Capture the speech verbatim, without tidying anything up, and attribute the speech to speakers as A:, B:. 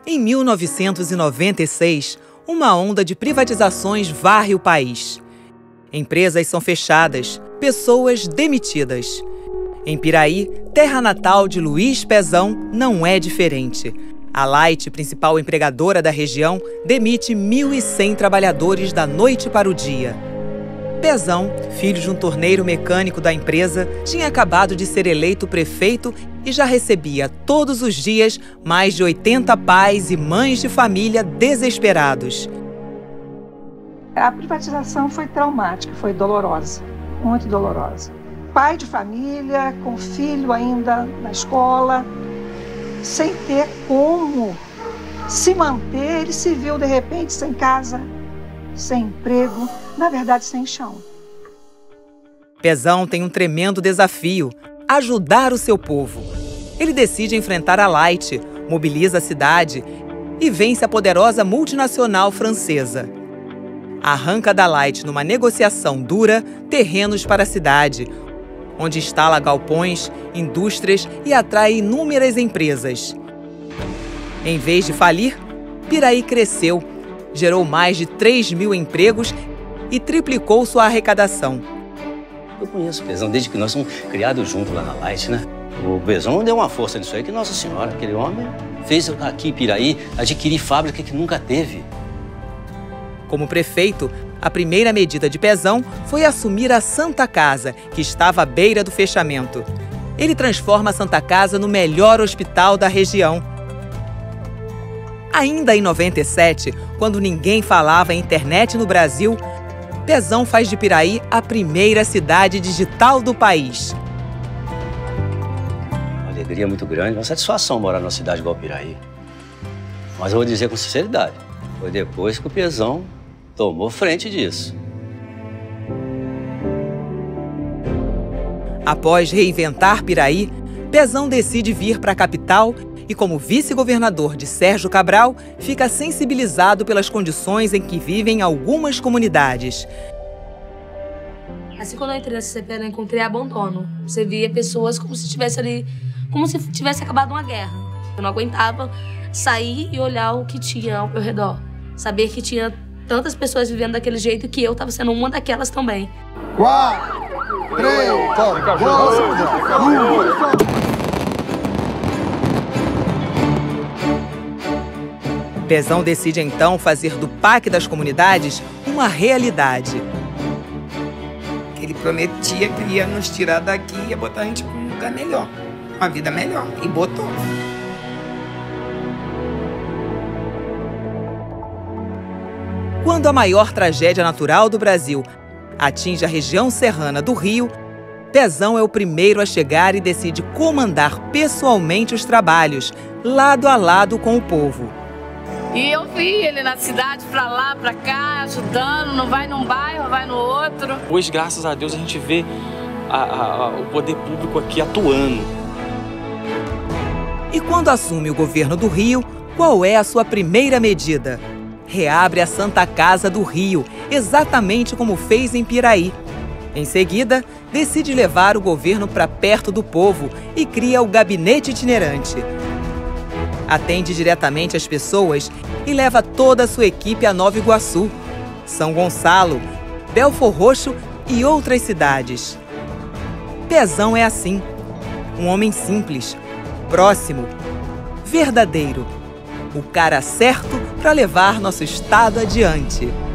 A: Em mil novecentos e noventa e seis, uma onda de privatizações varre o país. Empresas são fechadas, pessoas demitidas. Em Piraí, terra natal de Luiz Pezão, não é diferente. A Light, principal empregadora da região, demite mil e cem trabalhadores da noite para o dia. Pezão, filho de um torneiro mecânico da empresa, tinha acabado de ser eleito prefeito e já recebia todos os dias mais de oitenta pais e mães de família desesperados.
B: A privatização foi traumática, foi dolorosa, muito dolorosa. Pai de família, com filho ainda na escola, sem ter como se manter, ele se viu de repente sem casa, sem emprego, na verdade sem chão.
A: Pezão tem um tremendo desafio: ajudar o seu povo. Ele decide enfrentar a Light, mobiliza a cidade e vence a poderosa multinacional francesa. Arranca da Light, numa negociação dura, terrenos para a cidade, onde instala galpões, indústrias e atrai inúmeras empresas. Em vez de falir, Piraí cresceu, gerou mais de três mil empregos e triplicou sua arrecadação.
C: Eu conheço o Pezão desde que nós somos criados juntos lá na Light, né? O Pezão deu uma força nisso aí que Nossa Senhora, aquele homem, fez aqui em Piraí adquirir fábrica que nunca teve.
A: Como prefeito, a primeira medida de Pezão foi assumir a Santa Casa, que estava à beira do fechamento. Ele transforma a Santa Casa no melhor hospital da região. Ainda em noventa e sete, quando ninguém falava em internet no Brasil, Pezão faz de Piraí a primeira cidade digital do país.
C: Uma alegria muito grande, uma satisfação morar numa cidade igual Piraí. Mas eu vou dizer com sinceridade, foi depois que o Pezão tomou frente disso.
A: Após reinventar Piraí, Pezão decide vir para a capital e, como vice-governador de Sérgio Cabral, fica sensibilizado pelas condições em que vivem algumas comunidades.
D: Assim, quando eu entrei na C C P, eu encontrei abandono. Você via pessoas como se tivesse ali, como se tivesse acabado uma guerra. Eu não aguentava sair e olhar o que tinha ao meu redor. Saber que tinha tantas pessoas vivendo daquele jeito que eu estava sendo uma daquelas também.
E: Quatro, três, dois, um.
A: Pezão decide então fazer do P A C das comunidades uma realidade.
F: Ele prometia que ia nos tirar daqui e ia botar a gente para um lugar melhor, uma vida melhor, e botou.
A: Quando a maior tragédia natural do Brasil atinge a região serrana do Rio, Pezão é o primeiro a chegar e decide comandar pessoalmente os trabalhos, lado a lado com o povo.
G: E eu vi ele na cidade, pra lá, pra cá, ajudando, não vai num bairro, vai no outro.
H: Hoje, graças a Deus, a gente vê a, a, a, o poder público aqui atuando.
A: E quando assume o governo do Rio, qual é a sua primeira medida? Reabre a Santa Casa do Rio, exatamente como fez em Piraí. Em seguida, decide levar o governo para perto do povo e cria o Gabinete Itinerante. Atende diretamente as pessoas e leva toda a sua equipe a Nova Iguaçu, São Gonçalo, Belfor Roxo e outras cidades. Pezão é assim, um homem simples, próximo, verdadeiro. O cara certo para levar nosso estado adiante.